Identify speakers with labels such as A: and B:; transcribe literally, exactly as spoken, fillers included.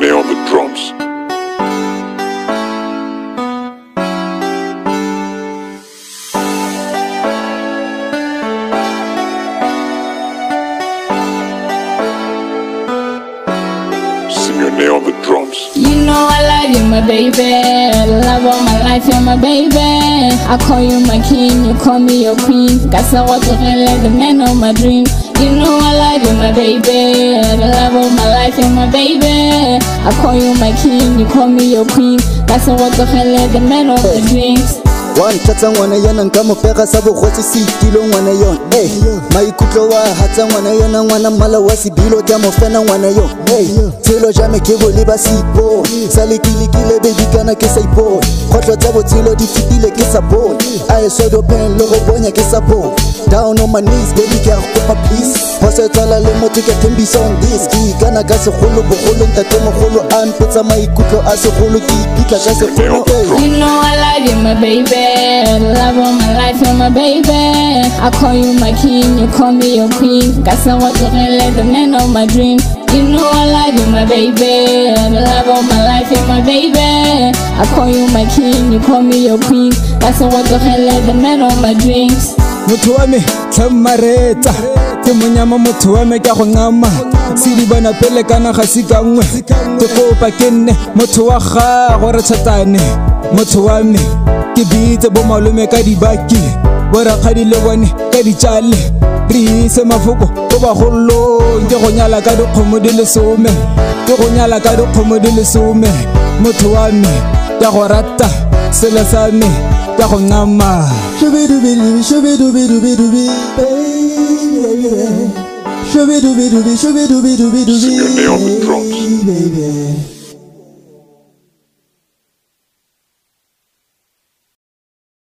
A: Simeone on the drums. Simeone on the drums.
B: You know I love you, my baby. The love of my life, you're my baby. I call you my king, you call me your queen. Cause I want to let the man of my dreams. You know I love you, my baby. The love of my life, you're my baby. I call you my king, you call me your queen. Cause I want to let the man of my dreams.
C: One tlatsa ngwana yana nka mo pega sa bogotse se itilo ngwana yona hey maikutlo wa hatsa ngwana yana ngwana mala wa sibilo tsa mo fena ngwana yo hey tselo jame ke bo le ba sipo sa le kilikile baby kana ke sa ipo khotlo tsa botsilo di fitile ke sa bon I so do pen lo go bonya ke sa bon down on my knees baby ke go pa please hosa tsala le motho ke thembiso on this ki kana ka se golo bogolo ntate mogolo a mpetsa maikutlo a se golo ki kitla ka se golo
B: You know I love you, my baby. The love of my life, you're my baby. I call you my king, you call me your queen. Cause I want to let the man of my dreams. You know I love you, my baby. The love of my life, you're my baby. I call you my king, you call me your queen. Cause I want to let the man of my dreams.
D: Motho wa me tlamareta ke monyama motho wa me ka go ngama sidi bana pele kana ga sikangwe ke kopa ke nne motho wa ga go re tshatane motho wa me ke bitse bo malome ka dibaki bo rakgadi le bone ka ditšale re ise mafoko go ba gollo ke go nyala ka dikgomo di le some ke go nyala ka dikgomo di le some motho wa me ka go rata sele sa me ka go ngama
C: Shubidubidubi, shubidubidubidubi, baby. Shubidubidubi, shubidubidubidubi,
A: Simeone on the drums.
C: baby.